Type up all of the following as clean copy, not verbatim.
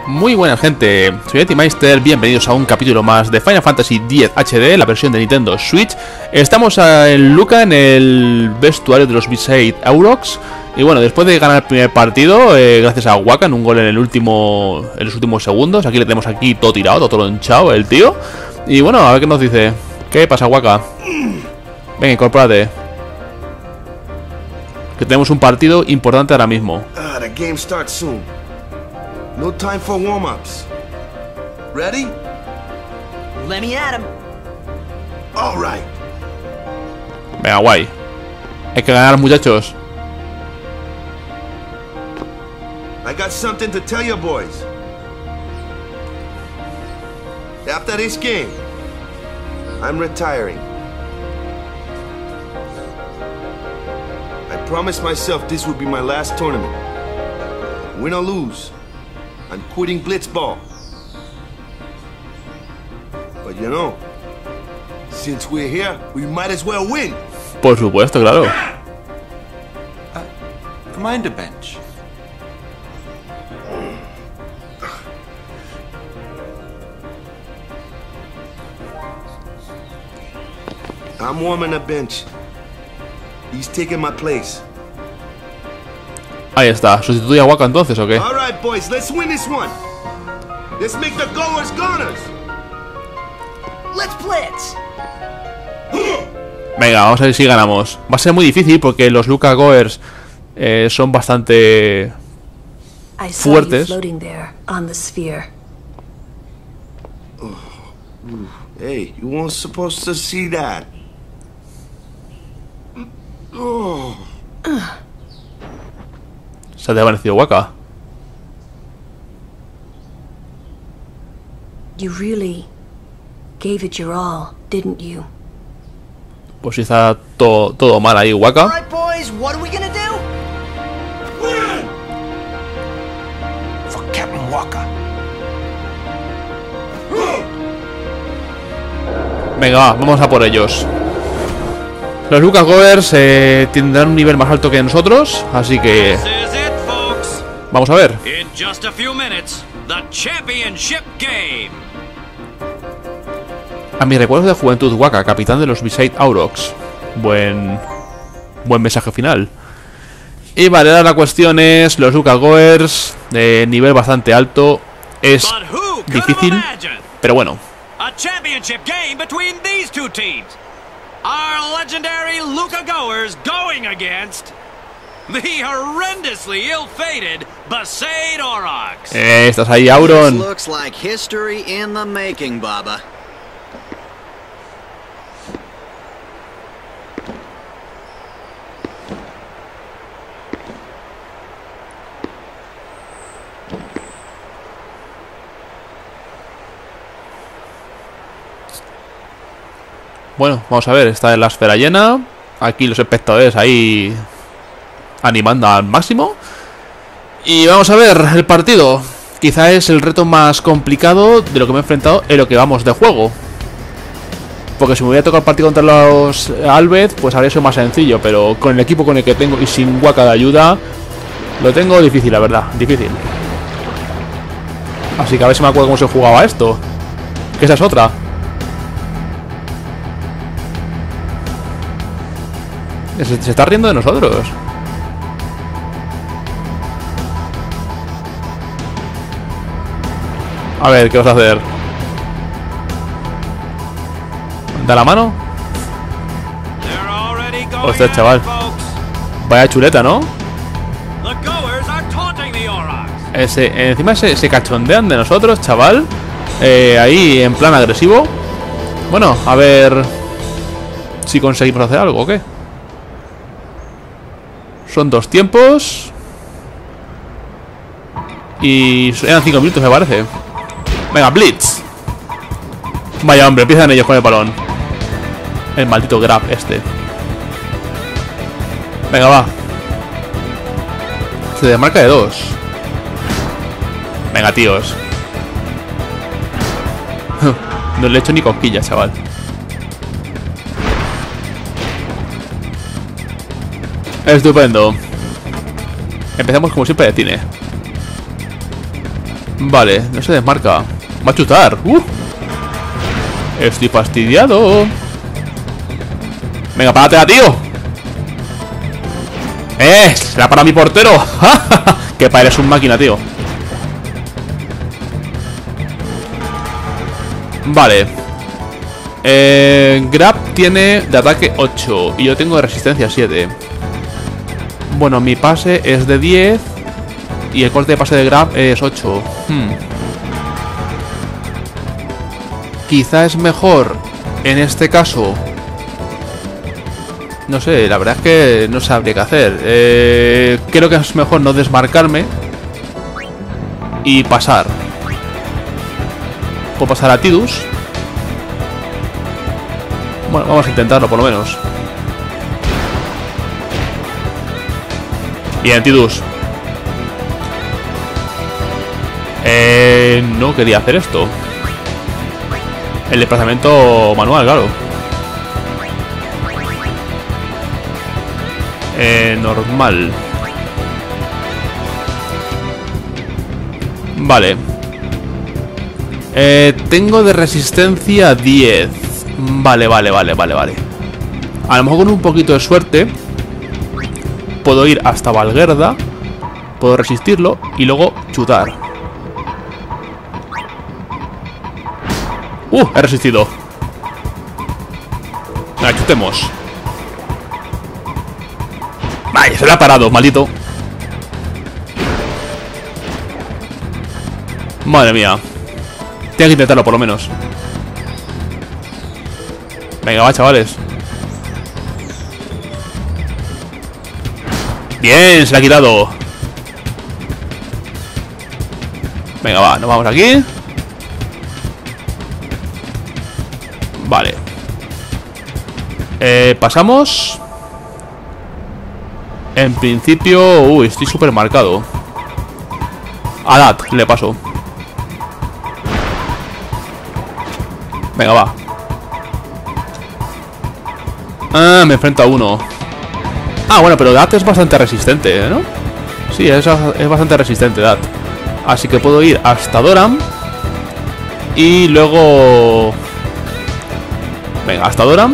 Muy buena gente, soy Etimeister, bienvenidos a un capítulo más de Final Fantasy X HD, la versión de Nintendo Switch. Estamos en Luca, en el vestuario de los V8 Aurochs. Y bueno, después de ganar el primer partido, gracias a Wakka, en un gol en los últimos segundos. Aquí le tenemos aquí todo tirado, todo lonchado el tío. Y bueno, a ver qué nos dice. ¿Qué pasa, Wakka? Venga, incorpórate, que tenemos un partido importante ahora mismo. The game starts soon. No time for warm-ups. Ready? Let me at him. All right. Venga, guay. Hay que ganar, muchachos. I got something to tell you boys. After this game, I'm retiring. I promised myself this would be my last tournament. Win or lose, I'm quitting Blitzball. But you know, since we're here, we might as well win. Por supuesto, claro. Mind a bench. I'm warming a bench. He's taking my place. Ahí está. ¿Sustituye a Wakka entonces o qué? All right, boys, let's win this one. Let's make the goers goners. Let's blitz. Venga, vamos a ver si ganamos. Va a ser muy difícil porque los Luca Goers son bastante fuertes. Hey, you weren't supposed to see that. Oh. Se ha desvanecido Wakka. You really gave it your all, didn't you? Pues si está todo mal ahí, All Wakka. right, boys, what are we gonna do? Win! For Captain Wakka. Venga, va, vamos a por ellos. Los Luca Goers tendrán un nivel más alto que nosotros, así que This is it, folks. vamos a ver. In just a few minutes, the championship game. A mis recuerdos de juventud, Wakka, capitán de los V8 Aurochs. Buen mensaje final. Y vale, ahora la cuestión es los Luca Goers de nivel bastante alto. Es But who could difícil, have imagined pero bueno. a championship game between these two teams? Our legendary Luca Goers going against the horrendously ill-fated Besaid Aurochs. Estás ahí, Auron. Looks like history in the making, Baba. Bueno, vamos a ver, está en la esfera llena. Aquí los espectadores ahí animando al máximo. Y vamos a ver el partido. Quizá es el reto más complicado de lo que me he enfrentado en lo que vamos de juego. Porque si me hubiera tocado el partido contra los Albed, pues habría sido más sencillo. Pero con el equipo con el que tengo y sin Wakka de ayuda, lo tengo difícil, la verdad, difícil. Así que a ver si me acuerdo cómo se jugaba esto. Que esa es otra. Se está riendo de nosotros. A ver, ¿qué vas a hacer? ¿Da la mano? They're already going Hostia, at it, chaval. folks. Vaya chuleta, ¿no? The Goers are taunting the Aurochs. Encima se cachondean de nosotros, chaval. Ahí en plan agresivo. Bueno, a ver si conseguimos hacer algo o qué. Son 2 tiempos. Y eran 5 minutos, me parece. Venga, Blitz. Vaya, hombre, empiezan ellos con el balón. El maldito grab este. Venga, va. Se desmarca de 2. Venga, tíos. No le he hecho ni cosquillas, chaval. Estupendo. Empezamos como siempre de cine. Vale, no se desmarca. Va a chutar. Estoy fastidiado. Venga, párate, tío. ¡Se la para mi portero! Que eres un máquina, tío. Vale. Grab tiene de ataque 8 y yo tengo de resistencia 7. Bueno, mi pase es de 10 y el corte de pase de Grab es 8. Quizá es mejor en este caso. No sé, la verdad es que no sabría qué hacer. Creo que es mejor no desmarcarme y pasar. Puedo pasar a Tidus. Bueno, vamos a intentarlo por lo menos. Bien, Tidus. No quería hacer esto. El desplazamiento manual, claro. Normal. Vale. Tengo de resistencia 10. Vale. A lo mejor con un poquito de suerte puedo ir hasta Valguerda. Puedo resistirlo y luego chutar. He resistido. Venga, chutemos. Vaya, se le ha parado, maldito. Madre mía. Tengo que intentarlo por lo menos. Venga, va, chavales. Bien, se le ha quitado. Venga, va, nos vamos aquí. Vale. Pasamos. En principio... estoy súper marcado. A Dat le paso. Venga, va. Me enfrento a uno. Bueno, pero Dat es bastante resistente, ¿no? Sí, es bastante resistente Dat. Así que puedo ir hasta Doran. Y luego... Venga, hasta Doran.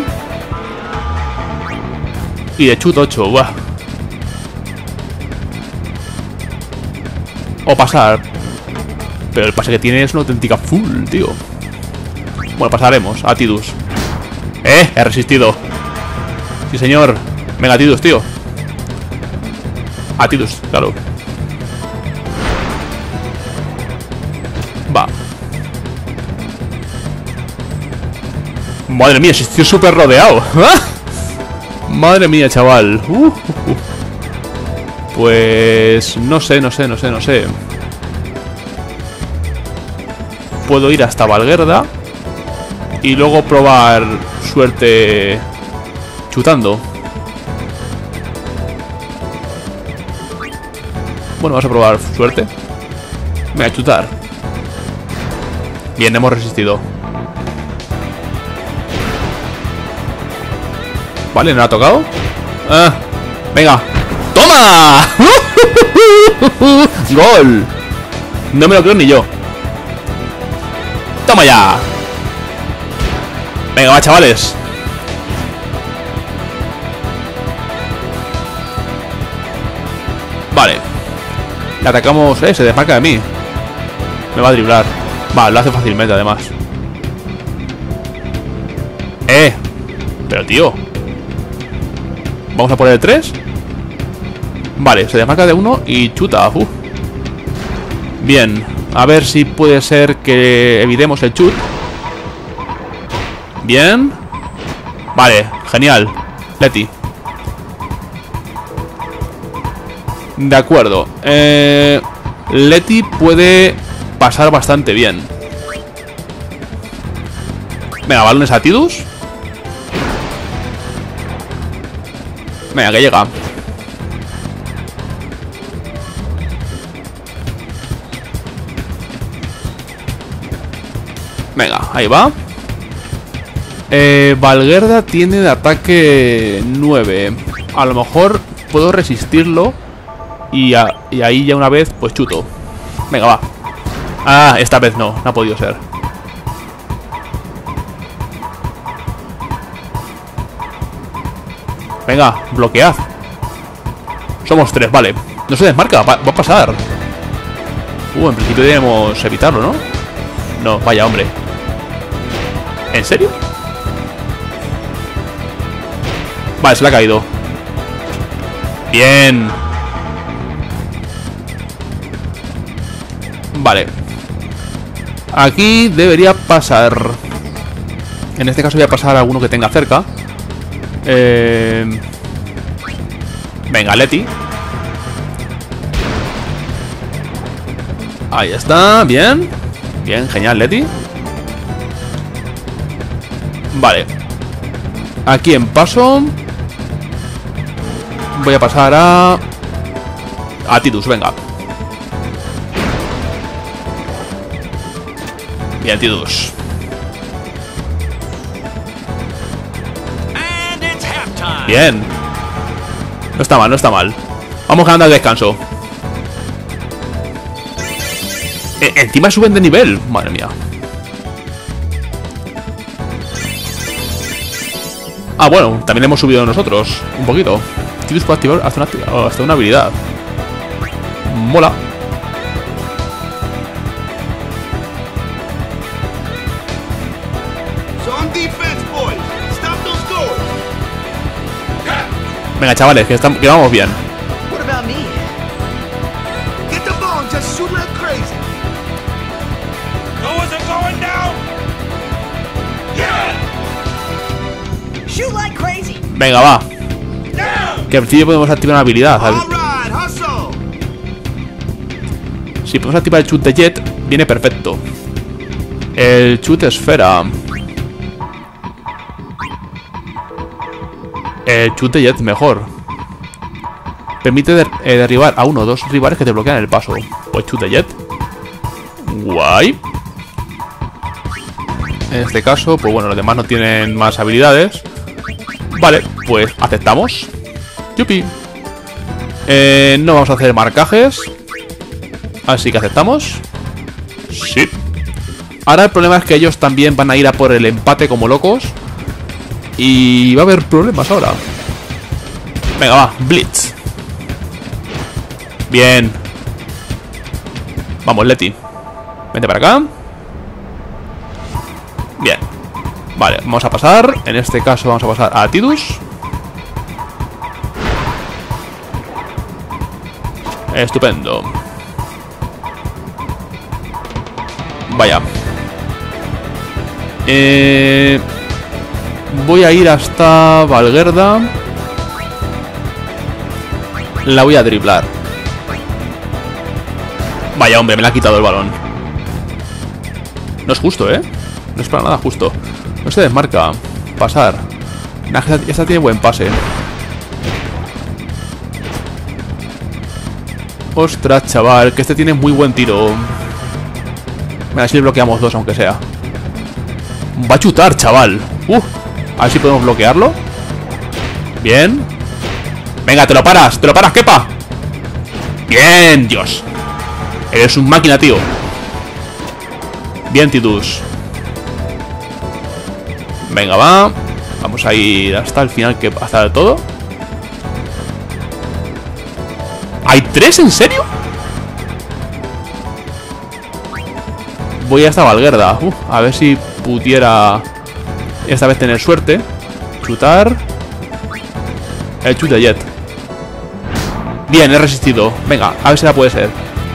Y de chut 8, buah. O pasar. Pero el pase que tiene es una auténtica full, tío. Bueno, pasaremos a Tidus. He resistido. Sí, señor. Venga, Tidus, tío. A Tidus, claro. Va. Madre mía, estoy súper rodeado. Madre mía, chaval. Pues... No sé. Puedo ir hasta Valguerda y luego probar suerte chutando. Bueno, vamos a probar suerte. Me voy a chutar. Bien, hemos resistido. Vale, ¿no ha tocado? Venga. ¡Toma! ¡Gol! No me lo creo ni yo. ¡Toma ya! Venga, va, chavales. Vale. Le atacamos... se desmarca de mí. Me va a driblar. Vale, lo hace fácilmente además. Pero tío, vamos a poner el 3. Vale, se desmarca de uno y chuta. Bien, a ver si puede ser que evitemos el chut. Bien. Vale, genial. Leti. De acuerdo. Leti puede pasar bastante bien. Venga, balones a Tidus. Venga, que llega. Venga, ahí va. Valguerda tiene de ataque 9. A lo mejor puedo resistirlo. Y ahí ya una vez, pues chuto. Venga, va. Ah, esta vez no ha podido ser. Venga, bloquead. Somos 3, vale. No se desmarca, va a pasar. En principio debemos evitarlo, ¿no? No, vaya hombre. ¿En serio? Vale, se le ha caído. Bien. Vale. Aquí debería pasar. En este caso voy a pasar a alguno que tenga cerca. Venga, Leti. Ahí está, bien. Bien, genial, Leti. Vale. Aquí en paso voy a pasar a Tidus, venga. Bien, Tidus. Bien. No está mal, no está mal. Vamos ganando al descanso. Encima suben de nivel. Madre mía. Ah, bueno, también hemos subido nosotros un poquito. Tidus puede activar hasta una habilidad. Mola. Venga, chavales, que vamos bien. What about me? Get the ball and just shoot like crazy. Oh, is it going down? Shoot like crazy. Venga, va. Que al principio podemos activar una habilidad. All right, hustle. Si podemos activar el chute de Jet, viene perfecto. El chute esfera. El chute Jet mejor. Permite derribar a uno o dos rivales que te bloquean el paso. Pues chute Jet. Guay. En este caso, pues bueno, los demás no tienen más habilidades. Vale, pues aceptamos. Yupi. No vamos a hacer marcajes. Así que aceptamos. Sí. Ahora el problema es que ellos también van a ir a por el empate como locos. Y va a haber problemas ahora. Venga, va, Blitz. Bien. Vamos, Leti. Vente para acá. Bien. Vale, vamos a pasar. En este caso vamos a pasar a Tidus. Estupendo. Vaya. Voy a ir hasta Valgerda. La voy a driblar. Vaya hombre, me la ha quitado el balón. No es justo, ¿eh? No es para nada justo. No se desmarca. Pasar. Nah, esta tiene buen pase. Ostras, chaval, que este tiene muy buen tiro. Venga, si le bloqueamos dos, aunque sea. Va a chutar, chaval. A ver si podemos bloquearlo. Bien. Venga, te lo paras, Kepa. Bien, Dios. Eres un máquina, tío. Bien, Tidus. Venga, va. Vamos a ir hasta el final, hasta el todo. ¿Hay 3? ¿En serio? Voy hasta Valgerda. A ver si pudiera esta vez tener suerte. Chutar. El chute Jet. Bien, he resistido. Venga, a ver si la puede ser.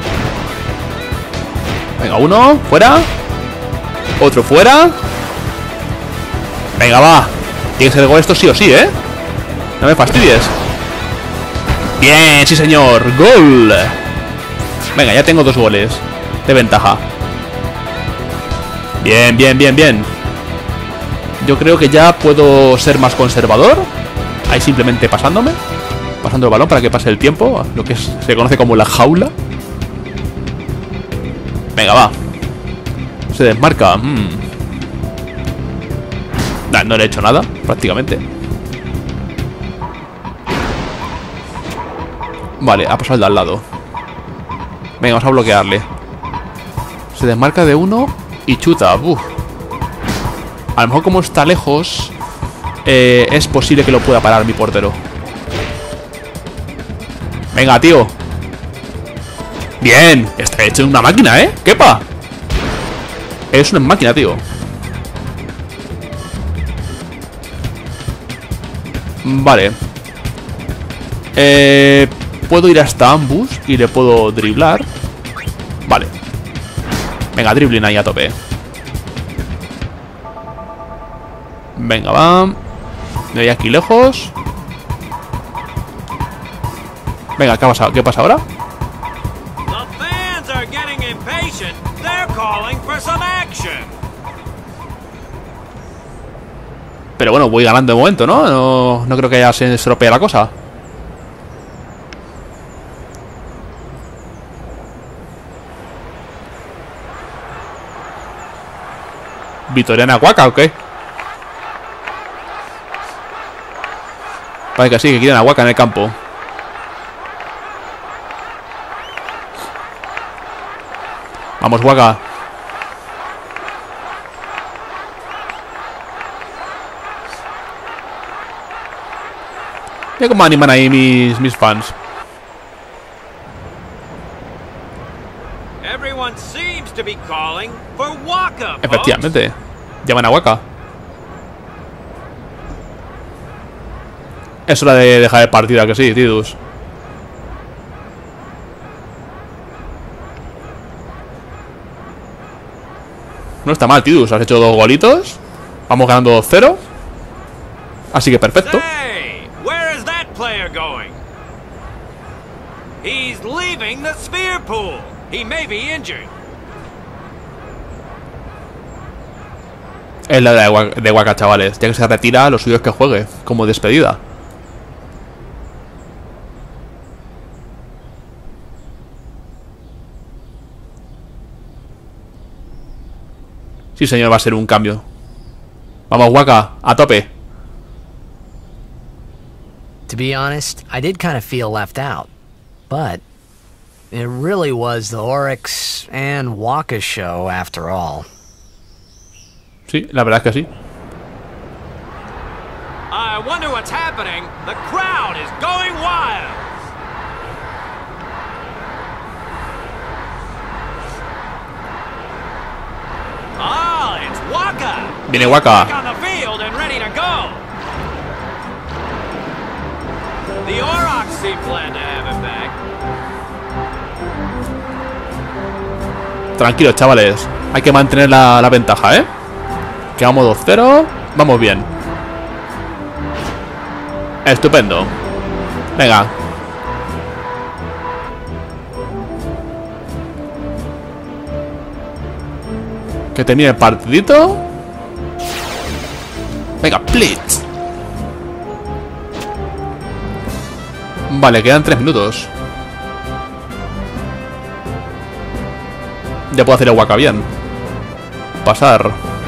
Venga, uno, fuera. Otro fuera. Venga, va. Tiene que ser gol esto sí o sí, ¿eh? No me fastidies. Bien, sí señor. Gol. Venga, ya tengo 2 goles de ventaja. Bien, bien, bien, bien. Yo creo que ya puedo ser más conservador. Ahí simplemente pasando el balón para que pase el tiempo. Lo que se conoce como la jaula. Venga, va. Se desmarca. No le he hecho nada, prácticamente. Vale, ha pasado el de al lado. Venga, vamos a bloquearle. Se desmarca de uno y chuta. Uf. A lo mejor como está lejos, es posible que lo pueda parar mi portero. Venga, tío. Bien. Está hecho una máquina, ¿eh? ¡Kepa! Es una máquina, tío. Vale. Puedo ir hasta Ambus y le puedo driblar. Vale. Venga, dribbling ahí a tope. Venga, va. Me voy aquí lejos. Venga, ¿qué pasa ahora? The fans are getting impatient. They're calling for some action. Pero bueno, voy ganando de momento, ¿no? No creo que ya se estropee la cosa. ¿Vitoriana Waka o qué? Parece que sí, que quieren a Waka en el campo. Vamos, Waka. Mira cómo animan ahí mis fans. Everyone seems to be calling for Waka. Efectivamente. Llaman a Waka. Es hora de dejar el partido, ¿a que sí, Tidus? No está mal, Tidus. Has hecho 2 golitos. Vamos ganando 2-0. Así que perfecto. Hey, where is that player going? He's leaving the sphere pool. He may be injured. Es la de Waka, chavales. Ya que se retira, lo suyo es que juegue como despedida. Sí, señor, va a ser un cambio. Vamos, Waka, a tope. To be honest, I did kind of feel left out. But it really was the Oryx and Waka show after all. Sí, la verdad es que sí. I wonder what's happening. The crowd is going wild. Ah, it's Waka. Viene Waka. Back on the field and ready to go. The Aurochs seem glad to have him back. Tranquilos, chavales. Hay que mantener la ventaja, ¿eh? Quedamos 2-0. Vamos bien. Estupendo. Venga. Que termine el partidito. Venga, Blitz. Vale, quedan 3 minutos. Ya puedo hacer el Waka bien. Pasar.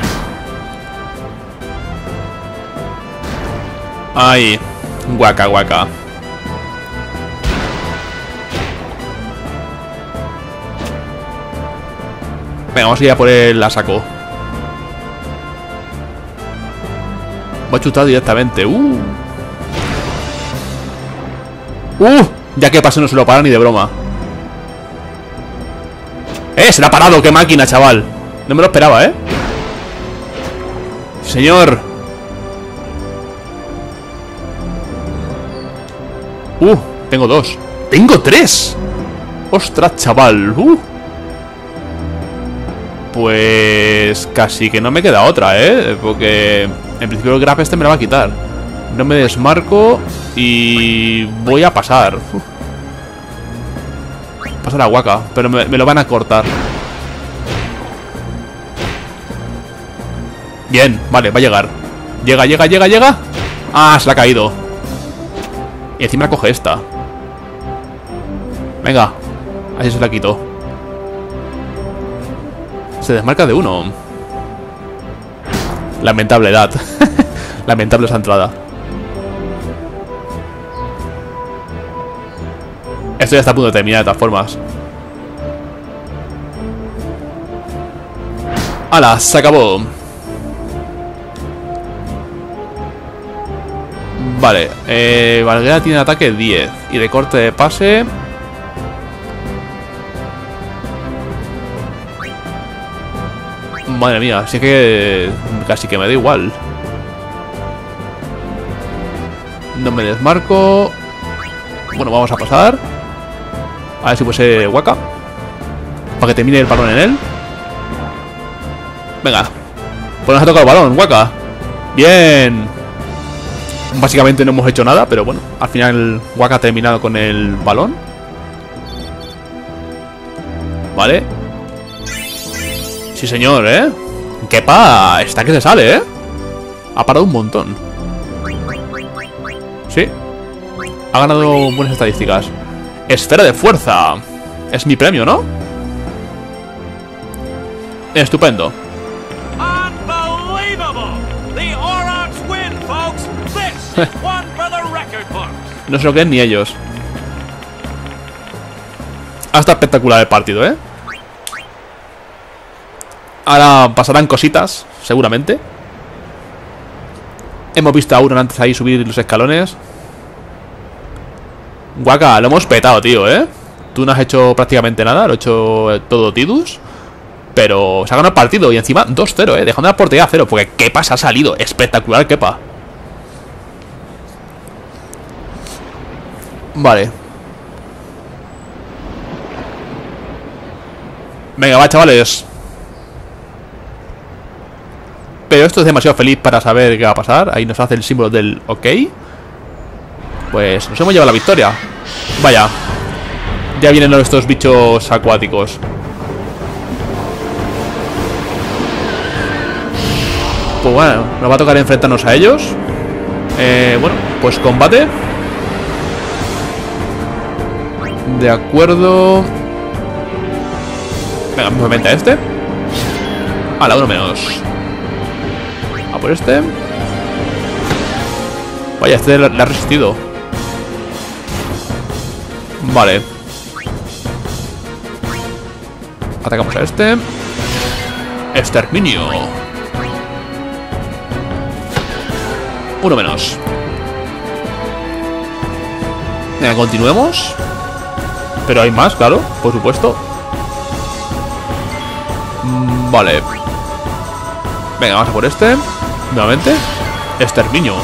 Ahí. Waka, Waka. Venga, vamos a ir a por él a saco. Voy a chutar directamente. Ya que pase no se lo para ni de broma. Se la ha parado, qué máquina, chaval. No me lo esperaba, Señor. Tengo 2. ¡Tengo 3! ¡Ostras, chaval! Pues casi que no me queda otra, porque en principio el grab este me lo va a quitar. No me desmarco y voy a pasar. Pasar a Waka, pero me lo van a cortar. Bien, vale, va a llegar. Llega. Ah, se la ha caído. Y encima coge esta. Venga, así se la quito. Se desmarca de 1. Lamentable edad. Lamentable esa entrada. Esto ya está a punto de terminar de todas formas. ¡Hala! Se acabó. Vale, Valguera tiene ataque 10 y de corte de pase. Madre mía, así que casi que me da igual. No me desmarco. Bueno, vamos a pasar. A ver si fuese Waka, para que termine el balón en él. Venga, pues nos ha tocado el balón, Waka. Bien. Básicamente no hemos hecho nada, pero bueno, al final Waka ha terminado con el balón. Vale. Sí, señor, Kepa está que se sale, ha parado un montón. Sí. Ha ganado buenas estadísticas. Esfera de fuerza. Es mi premio, ¿no? Estupendo. No se lo creen ni ellos. Hasta espectacular el partido, Ahora pasarán cositas, seguramente. Hemos visto a Auron antes ahí subir los escalones. Waka, lo hemos petado, tío, Tú no has hecho prácticamente nada, lo ha hecho todo Tidus. Pero se ha ganado el partido y encima 2-0, dejando la portería a 0. Porque Kepa se ha salido, espectacular Kepa. Vale. Venga, va, chavales. Pero esto es demasiado feliz para saber qué va a pasar. Ahí nos hace el símbolo del OK. Pues nos hemos llevado la victoria. Vaya. Ya vienen estos bichos acuáticos. Pues bueno, nos va a tocar enfrentarnos a ellos. Bueno, pues combate. De acuerdo. Venga, movimiento a este. A la 1 menos. A por este. Vaya, este le ha resistido. Vale. Atacamos a este. Exterminio. 1 menos. Venga, continuemos. Pero hay más, claro, por supuesto. Vale. Venga, vamos a por este. Nuevamente. Exterminio.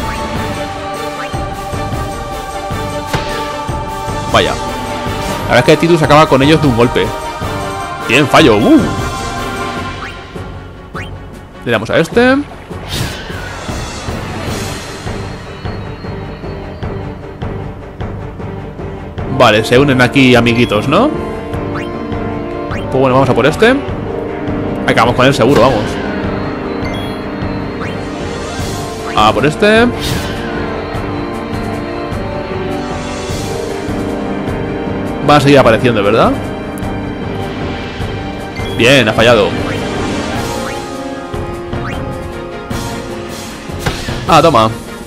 Vaya. La verdad es que Tidus acaba con ellos de un golpe. Bien, fallo. Le damos a este. Vale, se unen aquí amiguitos, ¿no? Pues bueno, vamos a por este. Acabamos con él seguro, vamos. A por este. Van a seguir apareciendo, ¿verdad? Bien, ha fallado. Ah, toma.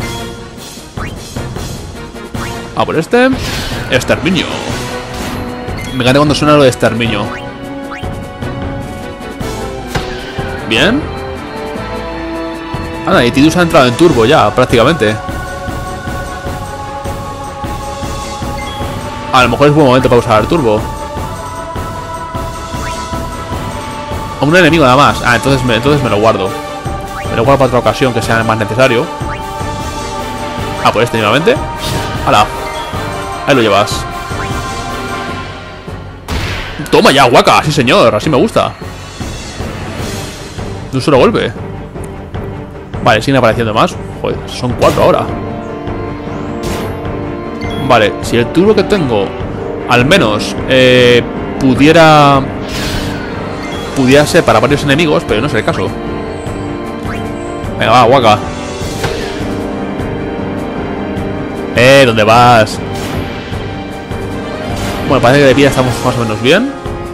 A por este. Exterminio. Me encanta cuando suena lo de exterminio. Bien. Anda, y Tidus ha entrado en turbo ya, prácticamente. A lo mejor es buen momento para usar el turbo. A un enemigo nada más. Ah, entonces me lo guardo. Me lo guardo para otra ocasión que sea más necesario. Ah, pues este nuevamente. ¡Hala! Ahí lo llevas. Toma ya, Waka. Sí, señor. Así me gusta. De un solo golpe. Vale, siguen apareciendo más. Joder, son 4 ahora. Vale, si el turbo que tengo al menos pudiera ser para varios enemigos, pero no es el caso. Venga, va, Waka. ¿Dónde vas? Bueno, parece que de vida estamos más o menos bien.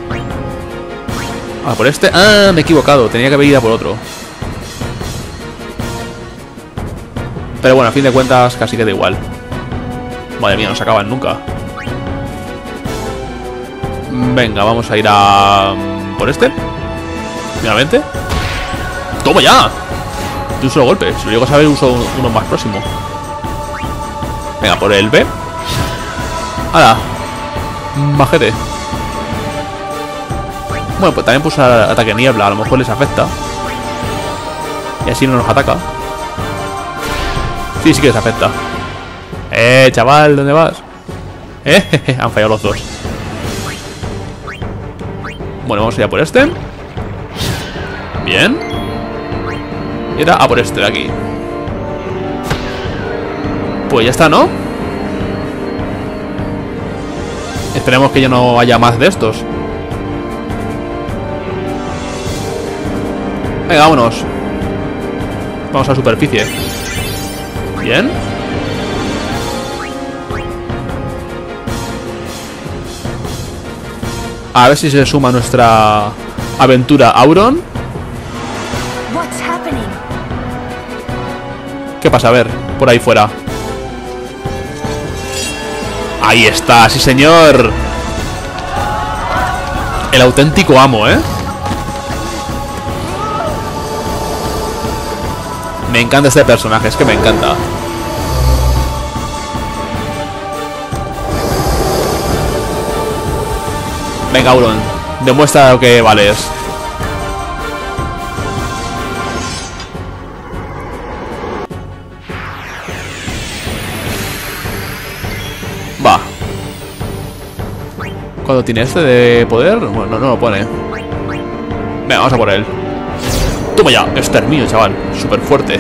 Ah, por este. Ah, me he equivocado. Tenía que haber ido por otro. Pero bueno, a fin de cuentas casi queda igual. Madre mía, no se acaban nunca. Venga, vamos a ir a por este. Finalmente. ¡Toma ya! De un solo golpe. Si lo llego a saber, uso uno más próximo. Venga, por el B. ¡Hala! Majete. Bueno, pues también puse ataque niebla. A lo mejor les afecta. Y así no nos ataca. Sí, sí que les afecta. Chaval, ¿dónde vas? Han fallado los dos. Bueno, vamos a ir a por este. Bien. Y ahora a por este de aquí. Pues ya está, ¿no? Esperemos que ya no haya más de estos. Venga, vámonos. Vamos a la superficie. Bien. A ver si se suma a nuestra aventura Auron. What's happening? ¿Qué pasa? A ver, por ahí fuera. Ahí está, sí señor. El auténtico amo, ¿eh? Me encanta este personaje, es que me encanta. Venga, Auron, demuestra lo que vales. Va. ¿Cuándo tiene este de poder? Bueno, no lo pone. Venga, vamos a por él. Toma ya, exterminio, chaval. Súper fuerte.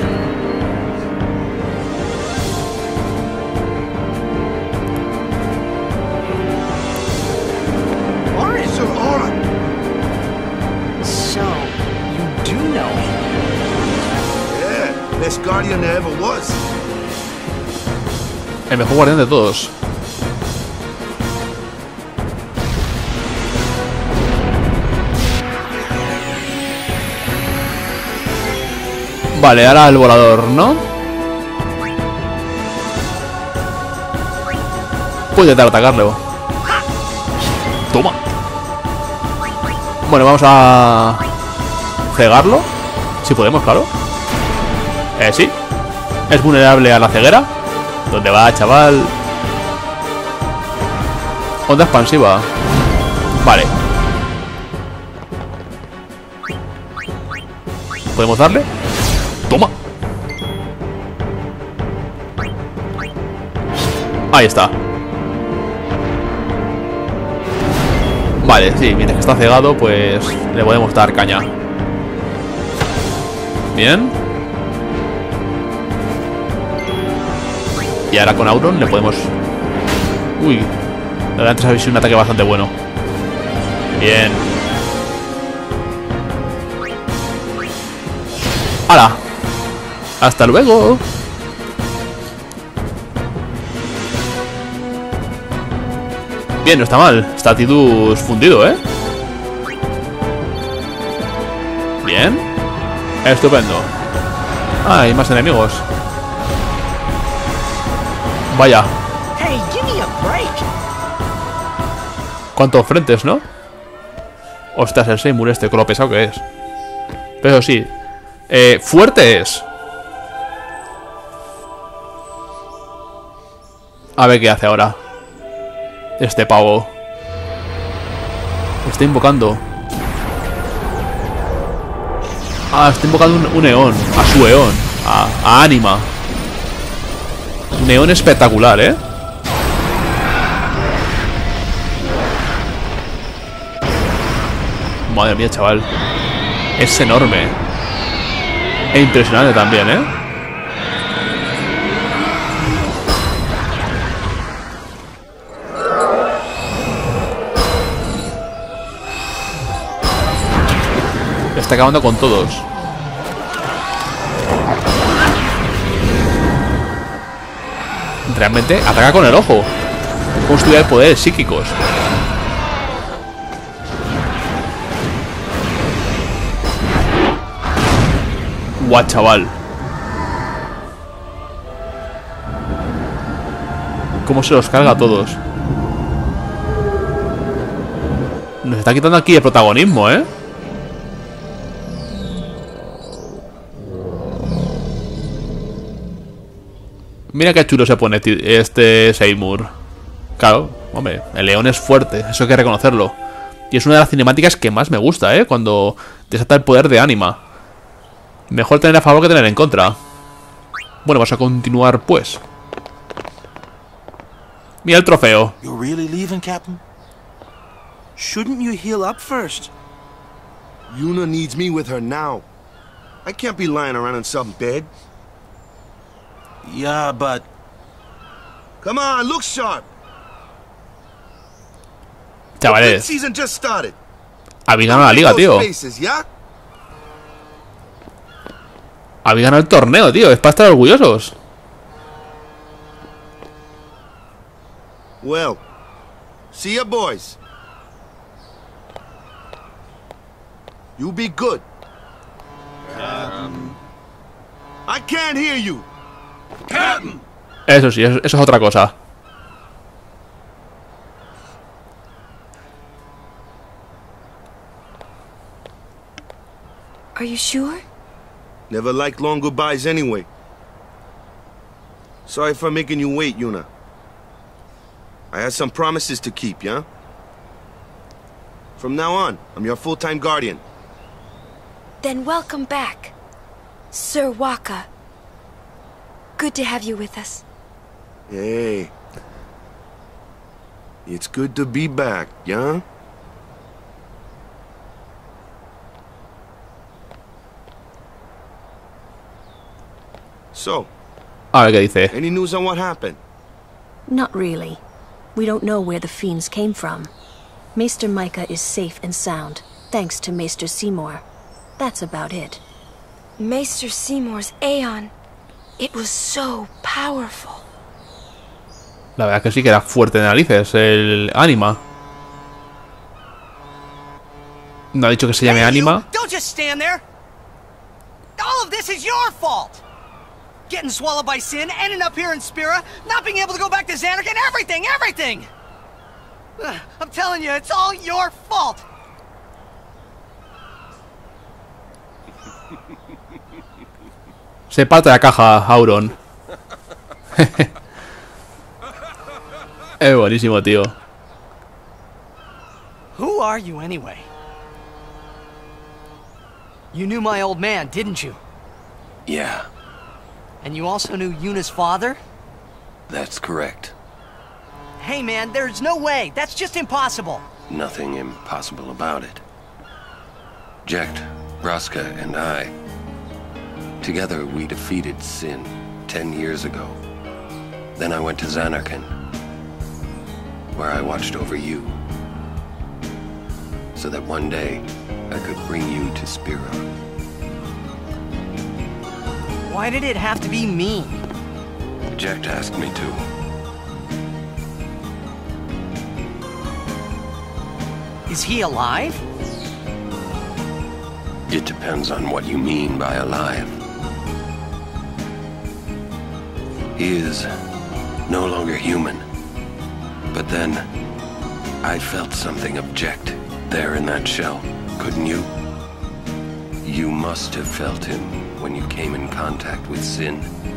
So, you do know him. Yeah, best guardian there ever was. El mejor guardián de todos. Vale, ahora el volador, ¿no? Puedo intentar atacarlo. Toma. Bueno, vamos a cegarlo. Si podemos, claro. Sí. Es vulnerable a la ceguera. ¿Dónde va, chaval? Onda expansiva. Vale. ¿Podemos darle? Toma. Ahí está. Vale, sí, mientras que está cegado, pues le podemos dar caña. Bien. Y ahora con Auron le podemos... Uy. Antes habéis sido un ataque bastante bueno. Bien. ¡Hala! ¡Hasta luego! Bien, no está mal. Está Tidus fundido, ¿eh? Bien. Estupendo. Ah, hay más enemigos. Vaya. Hey, give me a break. ¿Cuántos frentes, no? Ostras, el Seymour este, con lo pesado que es. Pero sí. Fuerte es. A ver qué hace ahora. Este pavo. Está invocando. Ah, está invocando un eón. A su eón. A Anima. Un eón espectacular, ¿eh? Madre mía, chaval. Es enorme. E impresionante también, ¿eh? Está acabando con todos. Realmente ataca con el ojo. Como si tuviera poderes psíquicos. Guau, chaval. Cómo se los carga a todos. Nos está quitando aquí el protagonismo, ¿eh? Mira qué chulo se pone este Seymour. Claro, hombre, el león es fuerte, eso hay que reconocerlo. Y es una de las cinemáticas que más me gusta, cuando desata el poder de Anima. Mejor tener a favor que tener en contra. Bueno, vamos a continuar pues. Mira el trofeo. You're really leaving, Captain? Shouldn't you heal up first? Yuna needs me with her now. I can't be lying around in some bed. Yeah, but... Come on, look sharp. The Chavales, season just started. habéis ganado la liga, tío. Faces, yeah? Habéis ganado el torneo, tío. Es para estar orgullosos. Well, see ya, boys. You be good. I can't hear you. Eso sí, eso es otra cosa. Are you sure? Never liked long goodbyes anyway. Sorry for making you wait, Yuna. I had some promises to keep, yeah? From now on, I'm your full-time guardian. Then welcome back, Sir Waka. Good to have you with us. Hey. It's good to be back, yeah? So, A ver qué dice. any news on what happened? Not really. We don't know where the fiends came from. Maester Micah is safe and sound, thanks to Maester Seymour. That's about it. Maester Seymour's Aeon. It was so powerful. La verdad que sí que era fuerte de narices el Anima. No ha dicho que se llame Anima. Don't just stand there. All of this is your fault. Getting swallowed by sin, ending up here in Spira, not being able to go back to Xanark, and everything! I'm telling you, it's all your fault. Se parte la caja, Auron. Es buenísimo, tío. Who are you anyway? You knew my old man, didn't you? Yeah, And you also knew Yuna's father? that's correct. Hey man, there's no way. That's just impossible. Nothing impossible about it. Jecht, Braska, and I... Together we defeated Sin 10 years ago. Then I went to Xanarkand, where I watched over you. So that one day, I could bring you to Spira. Why did it have to be me? Jecht asked me to. Is he alive? It depends on what you mean by alive. He is no longer human. But then, I felt something of Jecht there in that shell, couldn't you? You must have felt him when you came in contact with Sin.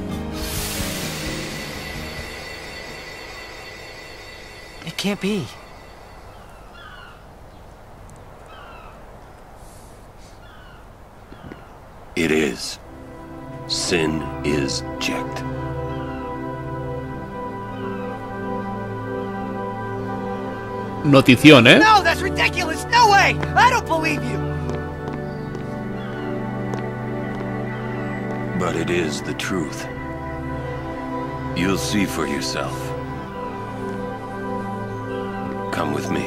It can't be. It is. Sin is Jecht. Notición, ¿eh? No, that's ridiculous! No way! I don't believe you! But it is the truth. You'll see for yourself. Come with me.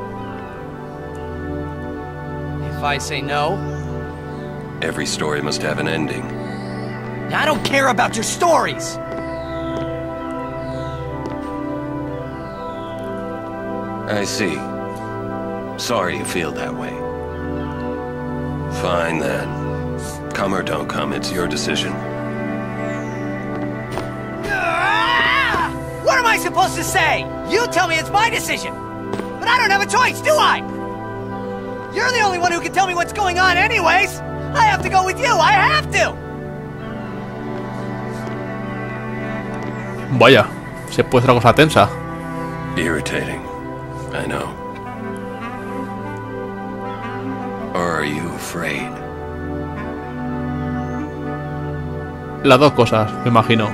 If I say no, Every story must have an ending. I don't care about your stories! I see. Sorry you feel that way. Fine then. Come or don't come, it's your decision. Ah! What am I supposed to say? You tell me it's my decision! But I don't have a choice, do I? You're the only one who can tell me what's going on anyways! I have to go with you, I have to! Vaya, se puede ser una cosa tensa. Irritating, I know. Or are you afraid? Las dos cosas, me imagino.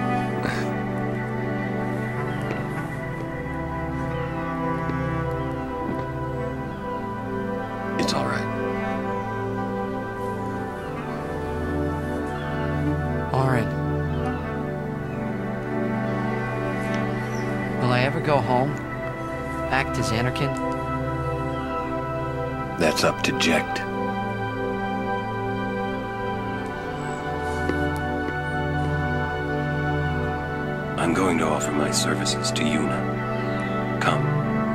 It's all right. Orin. Will I ever go home? Back to Xanarkand? That's up to Jecht. I'm going to offer my services to Yuna. Come.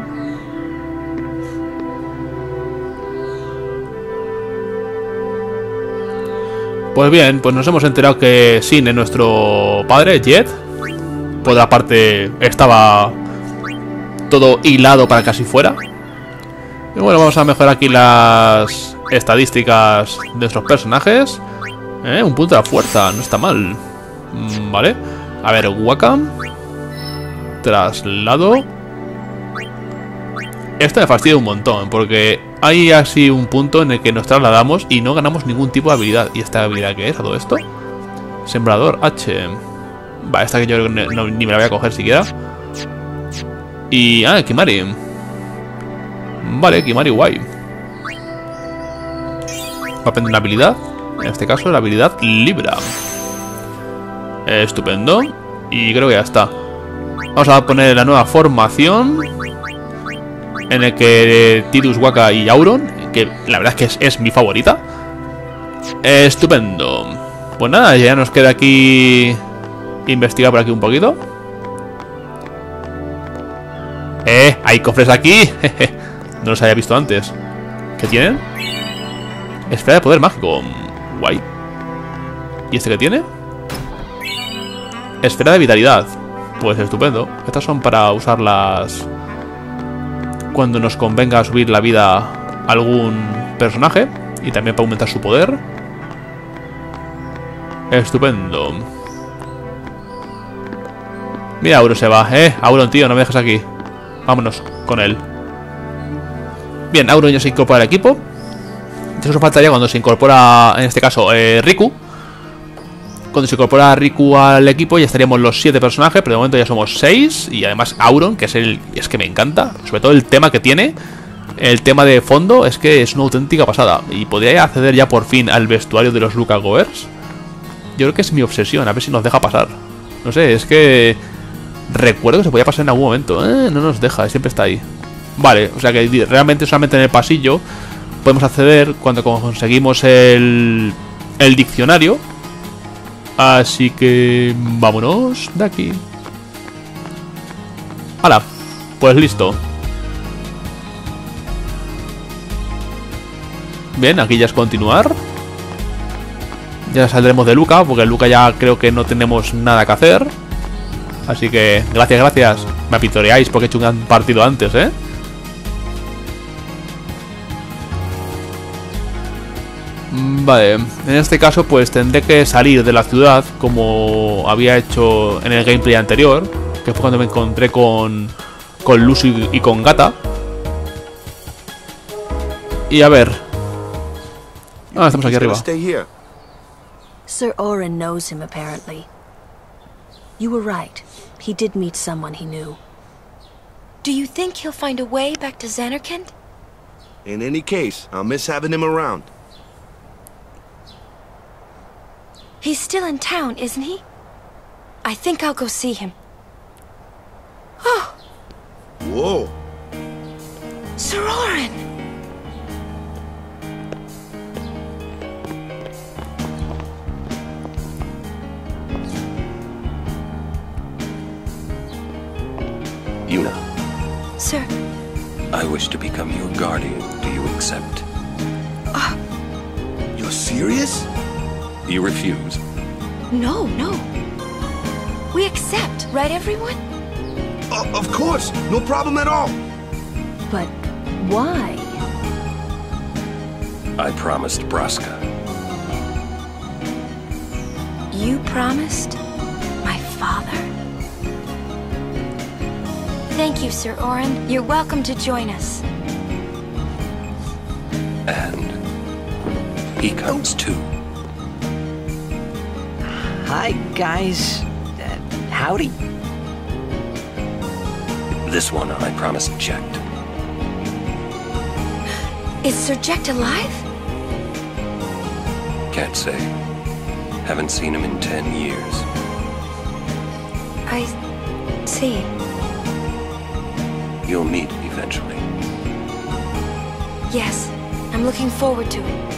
Pues bien, pues nos hemos enterado que Sin es nuestro padre, Jet. Por otra parte, estaba todo hilado para que así fuera. Y bueno, vamos a mejorar aquí las estadísticas de nuestros personajes. Un punto de la fuerza, no está mal. Vale. A ver, Wakam. Traslado. Esto me fastidia un montón, porque hay así un punto en el que nos trasladamos y no ganamos ningún tipo de habilidad. ¿Y esta habilidad qué es? ¿Todo esto? Sembrador H. Va, esta que yo creo que ni me la voy a coger siquiera. Y... ah, Kimari. Vale, Kimari guay. Va a aprender una habilidad. En este caso, la habilidad Libra. Estupendo. Y creo que ya está. Vamos a poner la nueva formación, en el que Tidus, Waka y Auron, que la verdad es que es mi favorita. Estupendo. Pues nada, ya nos queda aquí investigar por aquí un poquito. Hay cofres aquí. No los había visto antes. ¿Qué tienen? Esfera de poder mágico. Guay. ¿Y este qué tiene? Esfera de vitalidad. Pues estupendo. Estas son para usarlas cuando nos convenga subir la vida a algún personaje. Y también para aumentar su poder. Estupendo. Mira, Auron se va. Auron, tío, no me dejes aquí. Vámonos con él. Bien, Auron ya se incorpora al equipo. Eso faltaría cuando se incorpora, en este caso, Riku. Cuando se incorpora Riku al equipo ya estaríamos los 7 personajes, pero de momento ya somos 6. Y además Auron, que es que me encanta. Sobre todo el tema que tiene. El tema de fondo es que es una auténtica pasada. Y podría acceder ya por fin al vestuario de los Luca Goers. Yo creo que es mi obsesión, a ver si nos deja pasar. No sé, es que recuerdo que se podía pasar en algún momento. No nos deja, siempre está ahí. Vale, o sea que realmente solamente en el pasillo podemos acceder cuando conseguimos el diccionario. Así que vámonos de aquí. ¡Hala! Pues listo. Bien, aquí ya es continuar. Ya saldremos de Luca, porque en Luca ya creo que no tenemos nada que hacer. Así que, gracias. Me apitoreáis porque he hecho un gran partido antes, Vale, en este caso pues tendré que salir de la ciudad como había hecho en el gameplay anterior, que fue cuando me encontré con Lucy y con Gata. Y a ver. Estamos aquí arriba. Sir Orin knows him, apparently. You were right. He did meet someone he knew. Do you think he'll find a way back to Xanarkand? In any case, I'll miss having him around. He's still in town, isn't he? I think I'll go see him. Oh! Whoa! Sir Orin! Yuna. Sir. I wish to become your guardian. Do you accept? You're serious? You refuse? No. We accept, right, everyone? Of course! No problem at all! But why? I promised Braska. You promised? My father? Thank you, Sir Orin. You're welcome to join us. And he comes too. Hi, guys. Howdy. This one I promised Jecht. Is Sir Jecht alive? Can't say. Haven't seen him in 10 years. I see. You'll meet eventually. Yes, I'm looking forward to it.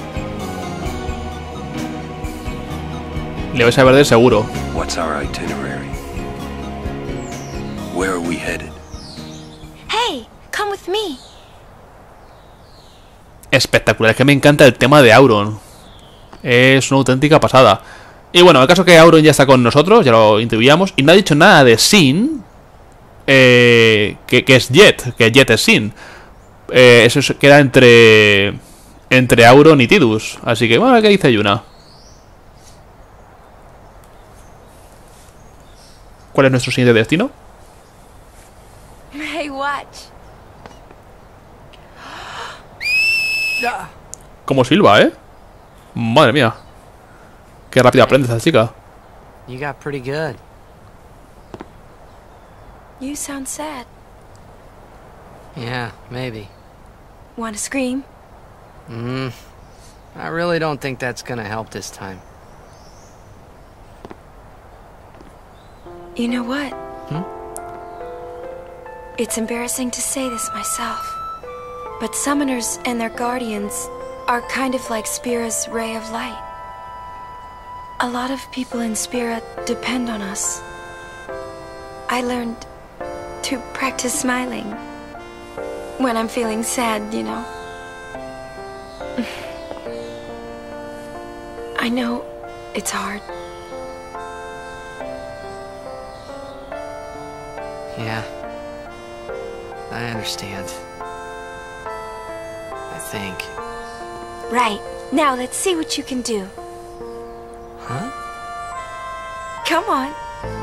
Le vais a perder seguro. What's our itinerary? Where are we headed? Hey, come with me. Espectacular, es que me encanta el tema de Auron. Es una auténtica pasada. Y bueno, el caso que Auron ya está con nosotros, ya lo intuíamos, y no ha dicho nada de Sin, que es Jet, que Jet es Sin. Eso queda entre Auron y Tidus. Así que, bueno, ¿qué dice Yuna? ¿Cuál es nuestro siguiente destino? Hey, watch. Como silba, ¿eh? Madre mía. Qué rápido aprende esta chica. You got pretty good. You sound sad. Yeah, maybe. Want to scream? I really don't think that's gonna help this time. You know what? It's embarrassing to say this myself, but summoners and their guardians are kind of like Spira's ray of light. A lot of people in Spira depend on us. I learned to practice smiling when I'm feeling sad, you know. I know it's hard. Yeah. I understand. I think. Right. Now let's see what you can do. Huh? Come on.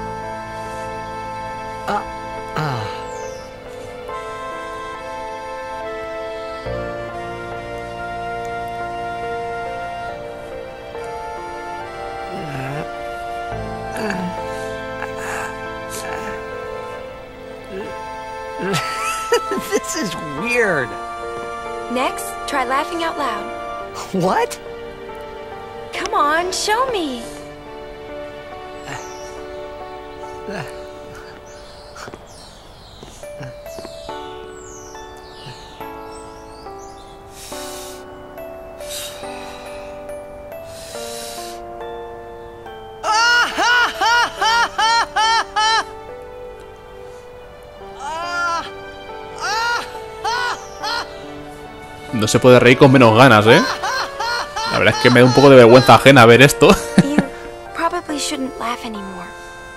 This is weird. Next, try laughing out loud. What? Come on, show me. No se puede reír con menos ganas, ¿eh? La verdad es que me da un poco de vergüenza ajena ver esto. You probably shouldn't laugh anymore.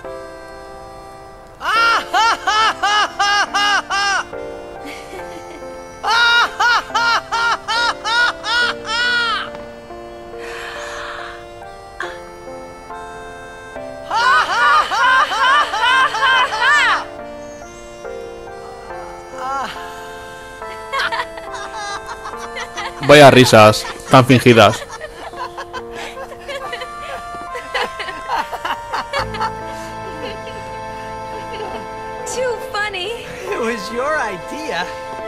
Vaya risas tan fingidas. Too funny. It was your idea.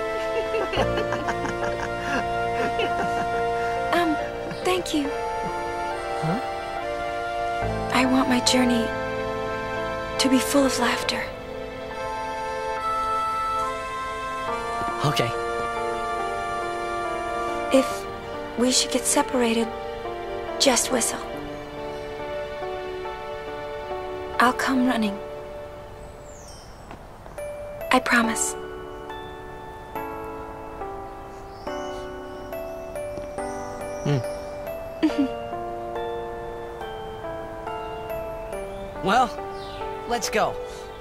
Thank you. Huh? I want my journey to be full of laughter. Okay. If we should get separated, just whistle. I'll come running. I promise. Well, let's go.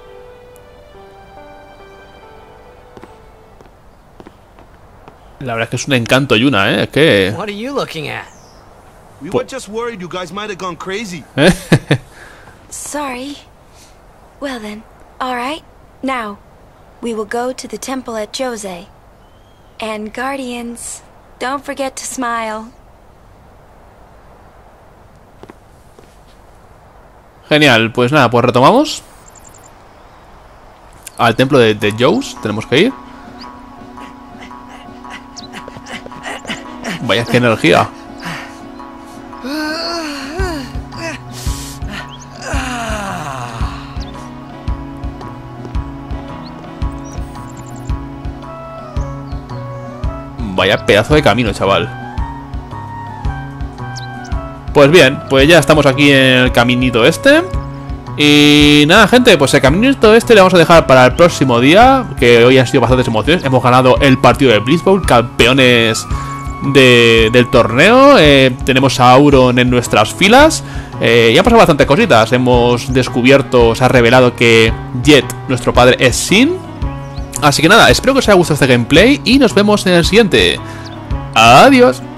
La verdad es que es un encanto Yuna, ¿eh? Es que... What are you looking at? We were just worried you guys might have gone crazy. Sorry. Well then, all right. Now, we will go to the temple at Jose. And Guardians, don't forget to smile. Genial, pues nada, pues retomamos. Al templo de Joes tenemos que ir. Vaya, qué energía. Vaya pedazo de camino, chaval. Pues bien, pues ya estamos aquí en el caminito este. Y nada, gente, pues el caminito este le vamos a dejar para el próximo día. Que hoy han sido bastantes emociones. Hemos ganado el partido de Blitz Bowl, campeones del torneo. Tenemos a Auron en nuestras filas. Y han pasado bastantes cositas. Hemos descubierto, se ha revelado que Jet, nuestro padre, es Sin. Así que nada, espero que os haya gustado este gameplay y nos vemos en el siguiente. Adiós.